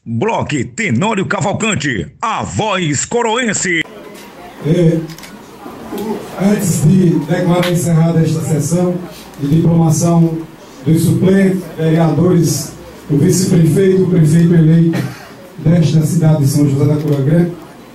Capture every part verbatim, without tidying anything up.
Bloco Tenório Cavalcante, a voz coroense. É, antes de declarar encerrada esta sessão de diplomação dos suplentes, vereadores, o vice-prefeito e o prefeito eleito desta cidade de São José da Coroa Grande,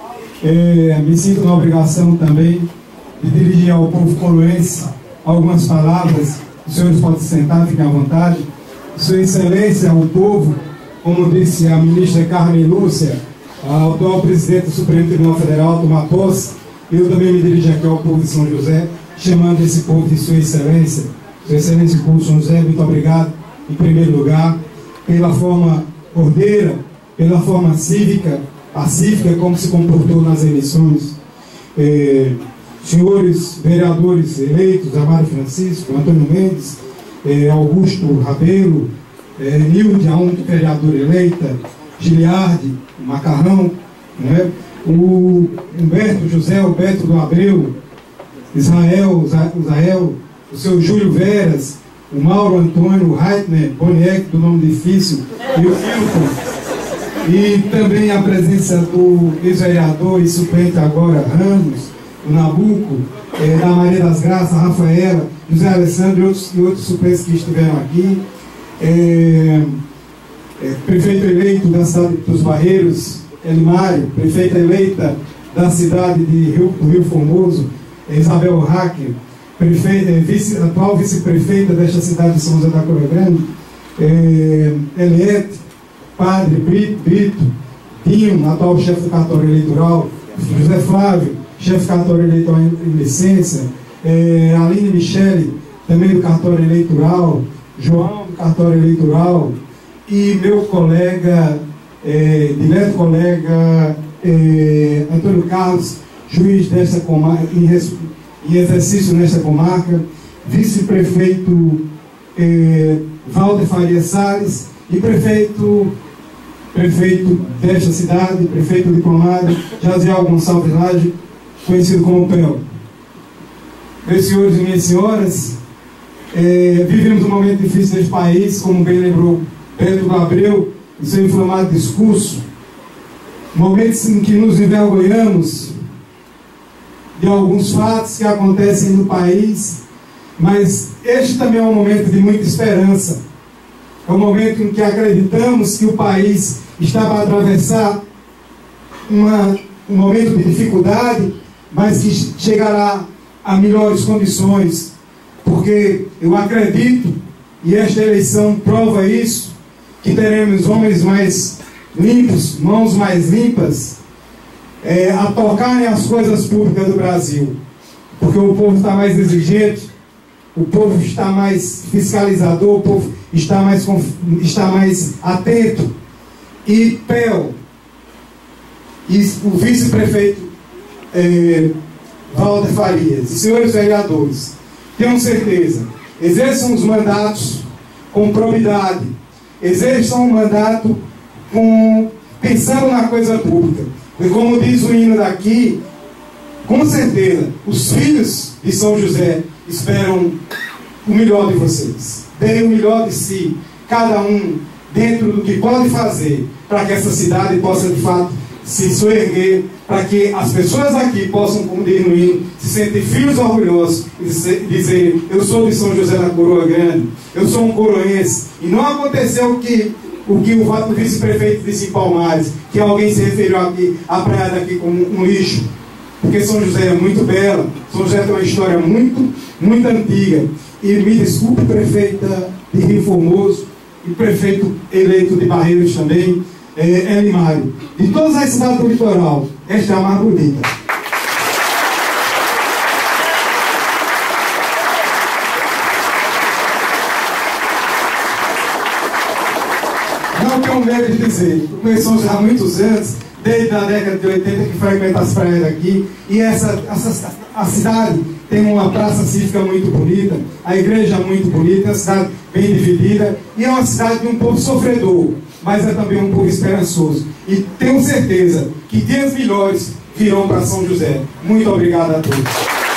é, me sinto na obrigação também de dirigir ao povo coroense algumas palavras. Os senhores podem se sentar, fiquem à vontade. Sua Excelência, ao povo, como disse a ministra Carmen Lúcia, a atual presidente do Supremo Tribunal Federal, tomar posse, eu também me dirijo aqui ao povo de São José, chamando esse povo de Sua Excelência. Sua Excelência, o povo de São José, muito obrigado, em primeiro lugar, pela forma ordeira, pela forma cívica, pacífica, como se comportou nas eleições. Eh, senhores vereadores eleitos, Amaro Francisco, Antônio Mendes, eh, Augusto Rabelo, eh, Nilde, a única vereadora eleita, Giliardi, Macarrão, né? O Humberto José Alberto do Abreu, Israel, Israel, o seu Júlio Veras, o Mauro Antônio, o Reitner, Boniek, do nome difícil, e o Filton. E também a presença do ex-vereador e suplente agora, Ramos, o Nabuco, eh, da Maria das Graças, Rafaela, José Alessandro e outros, e outros suplentes que estiveram aqui. Eh, eh, prefeito eleito da cidade dos Barreiros, Elimário, prefeita eleita da cidade de Rio, do Rio Formoso, Isabel Hacker, prefeita, eh, vice, atual vice-prefeita desta cidade de São José da Coroa Grande, eh, Eliette, Padre Brito, Brito Dinho, atual chefe do cartório eleitoral, José Flávio, chefe do cartório eleitoral em, em licença, eh, Aline Michele, também do cartório eleitoral, João do cartório eleitoral, e meu colega, eh, direto colega eh, Antônio Carlos, juiz desta comarca, em, em exercício nesta comarca, vice-prefeito eh, Walter Faria Salles e prefeito prefeito desta cidade, prefeito diplomado, Jaziel Gonçalves Laje, conhecido como P E L. Meus senhores e minhas senhoras, é, vivemos um momento difícil neste país, como bem lembrou Pedro do Abreu, em seu inflamado discurso, momentos em que nos envergonhamos de alguns fatos que acontecem no país, mas este também é um momento de muita esperança. É um momento em que acreditamos que o país está para atravessar uma, um momento de dificuldade, mas que chegará a melhores condições, porque eu acredito, e esta eleição prova isso, que teremos homens mais limpos, mãos mais limpas, é, a tocarem as coisas públicas do Brasil, porque o povo está mais exigente, o povo está mais fiscalizador, o povo está mais, está mais atento. E P E L, e o vice-prefeito eh, Walter Farias, e senhores vereadores, tenham certeza, exerçam os mandatos com probidade, exerçam o mandato com, pensando na coisa pública. E como diz o hino daqui, com certeza, os filhos de São José esperam o melhor de vocês. Deem o melhor de si, cada um dentro do que pode fazer, para que essa cidade possa de fato se soerguer, para que as pessoas aqui possam, como diz no hino, se sentir filhos orgulhosos e dizer: eu sou de São José da Coroa Grande, eu sou um coroense. E não aconteceu o que o, que o vice-prefeito disse em Palmares, que alguém se referiu aqui à praia daqui como um lixo, porque São José é muito bela, São José tem uma história muito, muito antiga. E me desculpe, prefeita de Rio Formoso e prefeito eleito de Barreiros também, é, Elimário. De todas as cidades do litoral, esta é a mais bonita. Não tenho medo de dizer, eu conheço São José há muitos anos, desde a década de oitenta que frequenta as praias daqui, e essa, essa, a cidade tem uma praça cívica muito bonita, a igreja muito bonita, é uma cidade bem dividida, e é uma cidade de um povo sofredor, mas é também um povo esperançoso. E tenho certeza que dias melhores virão para São José. Muito obrigado a todos.